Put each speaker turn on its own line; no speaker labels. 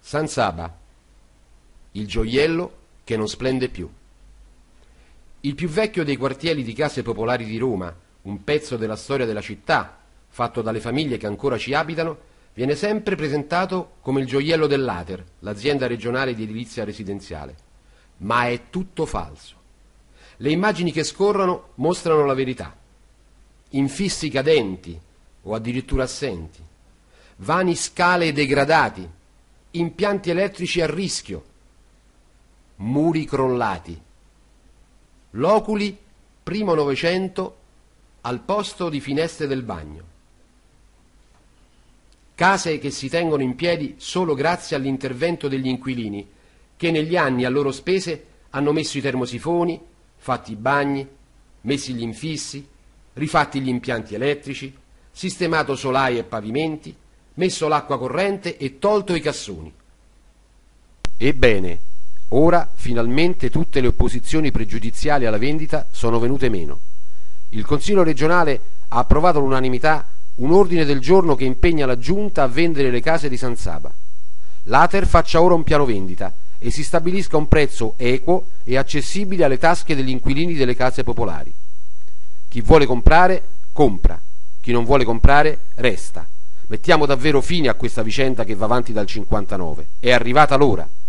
San Saba, il gioiello che non splende più. Il più vecchio dei quartieri di case popolari di Roma, un pezzo della storia della città, fatto dalle famiglie che ancora ci abitano, viene sempre presentato come il gioiello dell'Ater, l'azienda regionale di edilizia residenziale. Ma è tutto falso. Le immagini che scorrono mostrano la verità. Infissi cadenti o addirittura assenti, vani scale degradati, impianti elettrici a rischio, muri crollati, loculi primo Novecento al posto di finestre del bagno, case che si tengono in piedi solo grazie all'intervento degli inquilini che negli anni a loro spese hanno messo i termosifoni, fatti i bagni, messi gli infissi, rifatti gli impianti elettrici, sistemato solai e pavimenti, messo l'acqua corrente e tolto i cassoni. Ebbene, ora finalmente tutte le opposizioni pregiudiziali alla vendita sono venute meno. Il Consiglio regionale ha approvato all'unanimità un ordine del giorno che impegna la Giunta a vendere le case di San Saba. L'Ater faccia ora un piano vendita e si stabilisca un prezzo equo e accessibile alle tasche degli inquilini delle case popolari. Chi vuole comprare, compra. Chi non vuole comprare, resta. Mettiamo davvero fine a questa vicenda che va avanti dal 59. È arrivata l'ora.